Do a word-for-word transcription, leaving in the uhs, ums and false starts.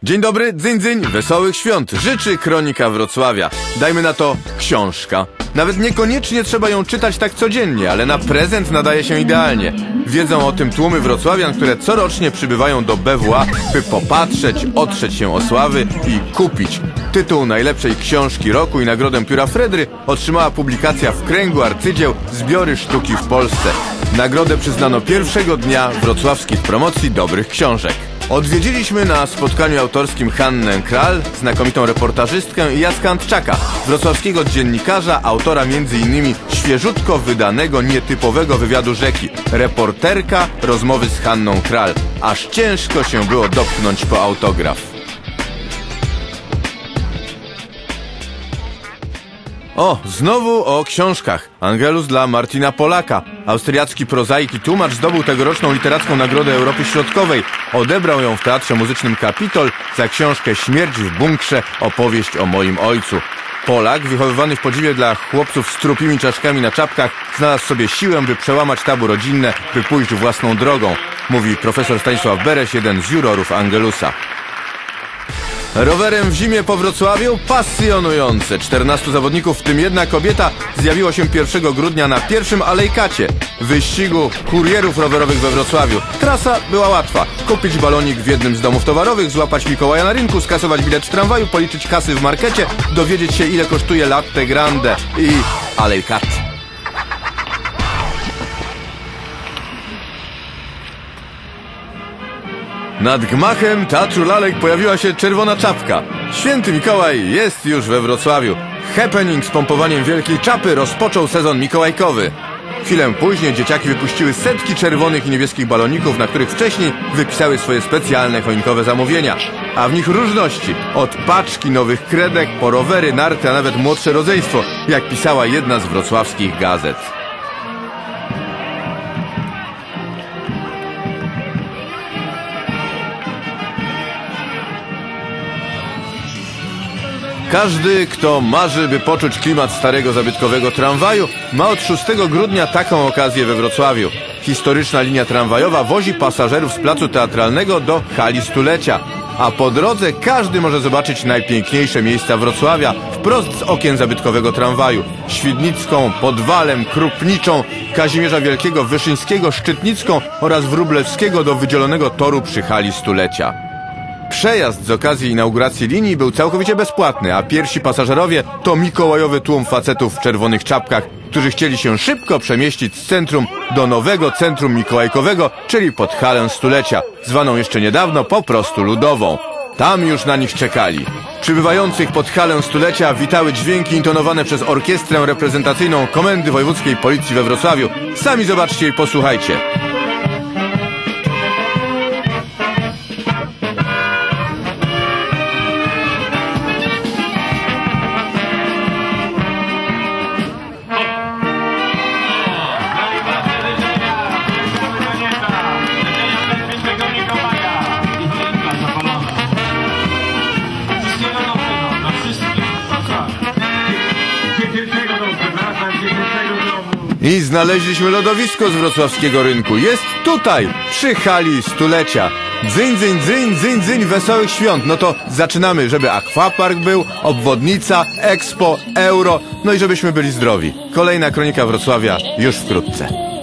Dzień dobry, dzyń dzyń, wesołych świąt, życzy Kronika Wrocławia. Dajmy na to książka. Nawet niekoniecznie trzeba ją czytać tak codziennie, ale na prezent nadaje się idealnie. Wiedzą o tym tłumy wrocławian, które corocznie przybywają do B W A, by popatrzeć, otrzeć się o sławy i kupić. Tytuł najlepszej książki roku i nagrodę Pióra Fredry otrzymała publikacja w kręgu arcydzieł Zbiory sztuki w Polsce. Nagrodę przyznano pierwszego dnia wrocławskich promocji dobrych książek. Odwiedziliśmy na spotkaniu autorskim Hannę Kral, znakomitą reportażystkę, i Jacka Antczaka, wrocławskiego dziennikarza, autora między innymi świeżutko wydanego nietypowego wywiadu Rzeki. Reporterka rozmowy z Hanną Kral. Aż ciężko się było dopchnąć po autograf. O, znowu o książkach. Angelus dla Martina Polaka. Austriacki prozaik i tłumacz zdobył tegoroczną literacką Nagrodę Europy Środkowej. Odebrał ją w Teatrze Muzycznym Kapitol za książkę Śmierć w bunkrze. Opowieść o moim ojcu. Polak, wychowywany w podziwie dla chłopców z trupimi czaszkami na czapkach, znalazł sobie siłę, by przełamać tabu rodzinne, by pójść własną drogą, mówi profesor Stanisław Bereś, jeden z jurorów Angelusa. Rowerem w zimie po Wrocławiu? Pasjonujące. czternastu zawodników, w tym jedna kobieta, zjawiło się pierwszego grudnia na pierwszym alejkacie, wyścigu kurierów rowerowych we Wrocławiu. Trasa była łatwa. Kupić balonik w jednym z domów towarowych, złapać Mikołaja na rynku, skasować bilet w tramwaju, policzyć kasy w markecie, dowiedzieć się, ile kosztuje latte grande i alejkat. Nad gmachem Teatru Lalek pojawiła się czerwona czapka. Święty Mikołaj jest już we Wrocławiu. Happening z pompowaniem wielkiej czapy rozpoczął sezon mikołajkowy. Chwilę później dzieciaki wypuściły setki czerwonych i niebieskich baloników, na których wcześniej wypisały swoje specjalne choinkowe zamówienia. A w nich różności. Od paczki nowych kredek po rowery, narty, a nawet młodsze rodzeństwo, jak pisała jedna z wrocławskich gazet. Każdy, kto marzy, by poczuć klimat starego, zabytkowego tramwaju, ma od szóstego grudnia taką okazję we Wrocławiu. Historyczna linia tramwajowa wozi pasażerów z placu teatralnego do hali stulecia. A po drodze każdy może zobaczyć najpiękniejsze miejsca Wrocławia wprost z okien zabytkowego tramwaju. Świdnicką, Podwalem, Krupniczą, Kazimierza Wielkiego, Wyszyńskiego, Szczytnicką oraz Wróblewskiego do wydzielonego toru przy hali stulecia. Przejazd z okazji inauguracji linii był całkowicie bezpłatny, a pierwsi pasażerowie to mikołajowy tłum facetów w czerwonych czapkach, którzy chcieli się szybko przemieścić z centrum do nowego centrum mikołajkowego, czyli pod halę stulecia, zwaną jeszcze niedawno po prostu Ludową. Tam już na nich czekali. Przybywających pod halę stulecia witały dźwięki intonowane przez orkiestrę reprezentacyjną Komendy Wojewódzkiej Policji we Wrocławiu. Sami zobaczcie i posłuchajcie. I znaleźliśmy lodowisko z wrocławskiego rynku. Jest tutaj, przy hali stulecia. Dzyń, dzyń, dzyń, dzyń, dzyń, wesołych świąt. No to zaczynamy, żeby akwapark był, obwodnica, expo, euro, no i żebyśmy byli zdrowi. Kolejna Kronika Wrocławia już wkrótce.